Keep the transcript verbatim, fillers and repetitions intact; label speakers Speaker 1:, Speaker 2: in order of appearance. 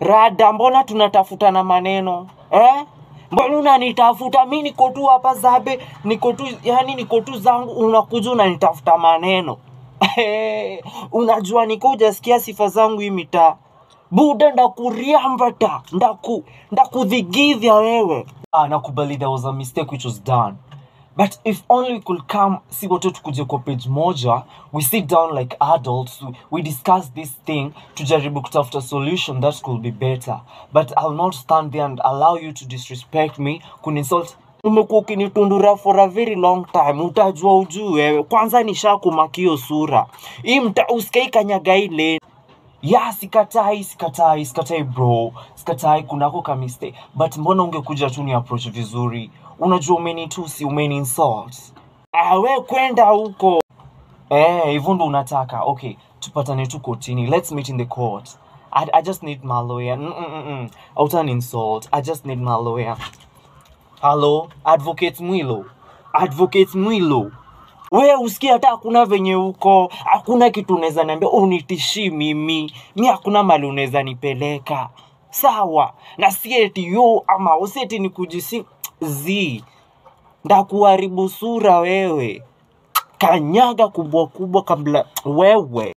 Speaker 1: Rada, mbona tunatafuta na maneno? Eh? Mbona unanitafuta? Mimi niko tu hapa zabe, niko tu yani niko tu zangu, unakuja unanitafuta maneno. Unajua niko hujasikia sifa zangu hii mitaa. Buda ndakuriambata, ndaku ndakudhigidhia wewe. Ah, nakubali there was a mistake which was done. But if only we could come, see what tukuje kwa page moja, we sit down like adults, we, we discuss this thing, tujaribu kutafuta solution that could be better. But I'll not stand there and allow you to disrespect me, kuninsult. Umekuwa ukinitundura for a very long time, utajua ujue wewe. Kwanza nishakumakio sura. Hii mta usikai kanyaga ile. Yeah, sikatai, sikatai, sikatai bro. Sikatai kunako ka mistake. But mbona ungekuja tu ni approach vizuri? Unajua umenitusi, umeninsult. Ah, we kwenda huko. Eh, hivyo ndo unataka. Okay, tupatane tu kotini. Let's meet in the court. I, I just need my lawyer. Mm -mm -mm -mm. Outan insult. I just need my lawyer. Hello, Advocate Mwilo. Advocate Mwilo. We usikia hata hakuna venye uko. Hakuna kitu unaweza niambia unitishi mimi. Mimi hakuna mali unaweza nipeleka. Sawa. Na si eti yo ama useti ni kujisi zi. Ndakuharibu sura wewe. Kanyaga kubwa kubwa kabla wewe.